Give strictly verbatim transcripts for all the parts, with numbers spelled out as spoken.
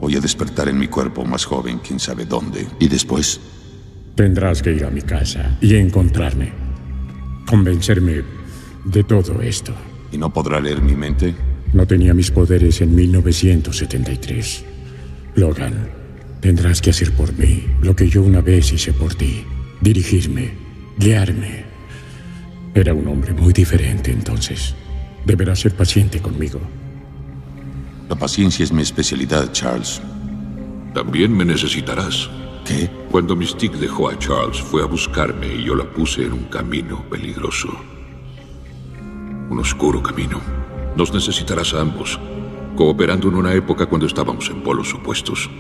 Voy a despertar en mi cuerpo más joven, quién sabe dónde. ¿Y después? Tendrás que ir a mi casa y encontrarme. Convencerme de todo esto. ¿Y no podrá leer mi mente? No tenía mis poderes en mil novecientos setenta y tres. Logan, tendrás que hacer por mí lo que yo una vez hice por ti. Dirigirme, guiarme. Era un hombre muy diferente entonces. Deberás ser paciente conmigo. La paciencia es mi especialidad, Charles. También me necesitarás. ¿Qué? Cuando Mystique dejó a Charles, fue a buscarme y yo la puse en un camino peligroso. Un oscuro camino. Nos necesitarás a ambos, cooperando en una época cuando estábamos en polos opuestos.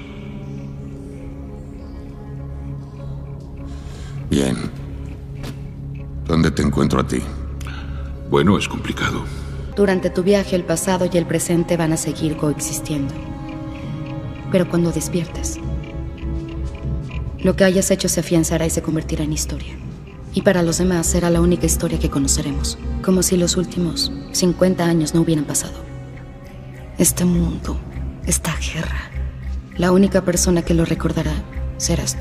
Bien. ¿Dónde te encuentro a ti? Bueno, es complicado. Durante tu viaje, el pasado y el presente van a seguir coexistiendo. Pero cuando despiertes, lo que hayas hecho se afianzará y se convertirá en historia. Y para los demás será la única historia que conoceremos. Como si los últimos cincuenta años no hubieran pasado. Este mundo, esta guerra, la única persona que lo recordará serás tú.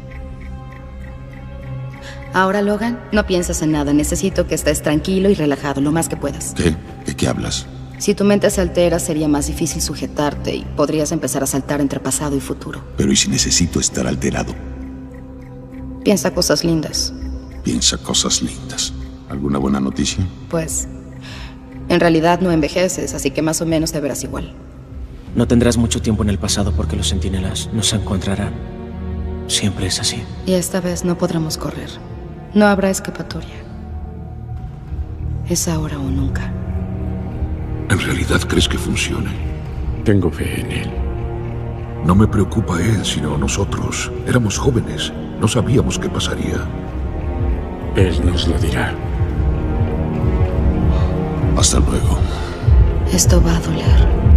Ahora, Logan, no pienses en nada. Necesito que estés tranquilo y relajado lo más que puedas. ¿Qué? ¿De qué hablas? Si tu mente se altera, sería más difícil sujetarte y podrías empezar a saltar entre pasado y futuro. Pero ¿y si necesito estar alterado? Piensa cosas lindas. Piensa cosas lindas. ¿Alguna buena noticia? Pues, en realidad no envejeces, así que más o menos te verás igual. No tendrás mucho tiempo en el pasado porque los centinelas nos encontrarán. Siempre es así. Y esta vez no podremos correr. No habrá escapatoria. Es ahora o nunca. ¿En realidad crees que funcione? Tengo fe en él. No me preocupa él, sino nosotros. Éramos jóvenes. No sabíamos qué pasaría. Él nos lo dirá. Hasta luego. Esto va a doler.